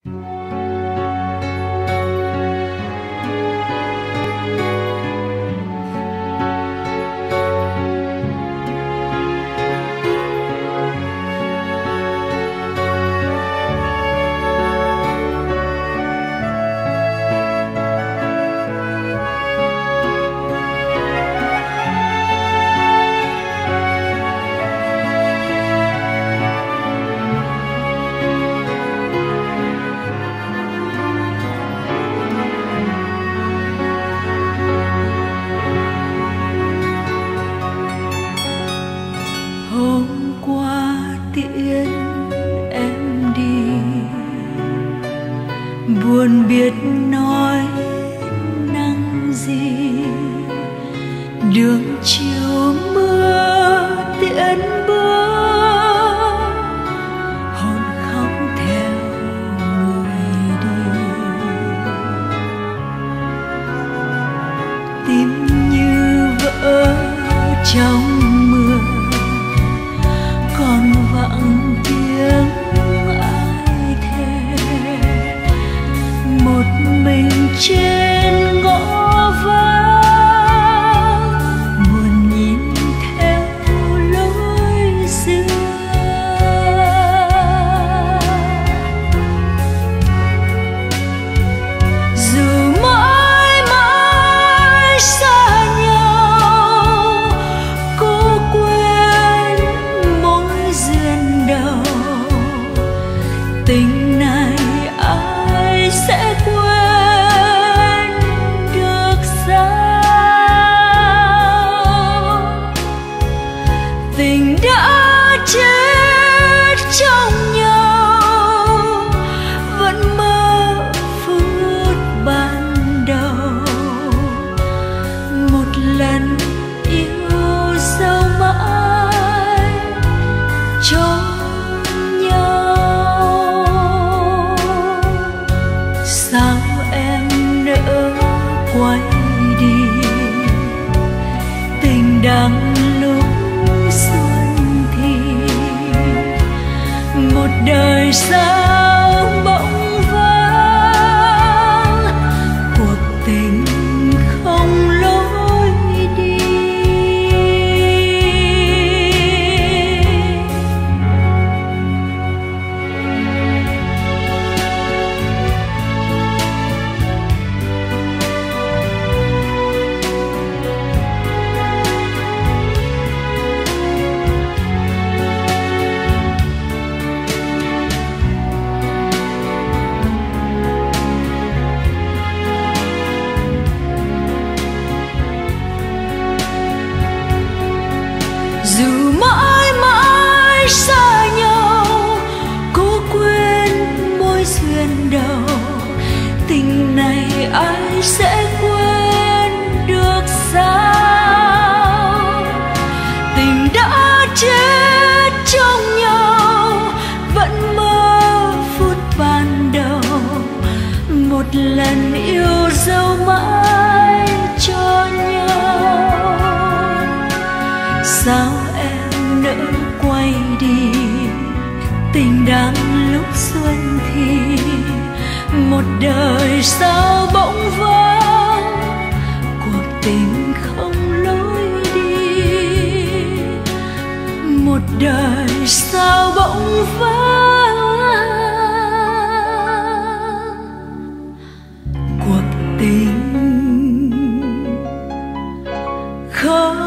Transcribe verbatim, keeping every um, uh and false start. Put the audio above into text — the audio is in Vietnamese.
buồn biết nói năng gì, đường chiều mưa tiễn bước, hồn khóc theo người đi. Tim như vỡ trong mưa, còn vọng tiếng ai thề, một mình trên ngõ vắng, buồn nhìn theo lối xưa. Dù mãi mãi xa nhau, cố quên mối duyên đầu, tình này ai sẽ quên được sao? Tình đã chết trong nhau, vẫn mơ phút ban đầu, một lần yêu dấu mãi cho sao em nỡ quay đi. Tình đang lúc xuân thì một đời sao bỗng vắng, cuộc tình không lối đi. Dù mãi mãi xa nhau, cố quên mối duyên đầu, tình này ai sẽ quên được sao? Tình đã chết trong nhau, vẫn mơ phút ban đầu, một lần yêu dấu mãi cho nhau. Sao em nỡ quay đi? Tình đang lúc xuân thì một đời sao bỗng vắng, cuộc tình không lối đi, một đời sao bỗng vắng, cuộc tình không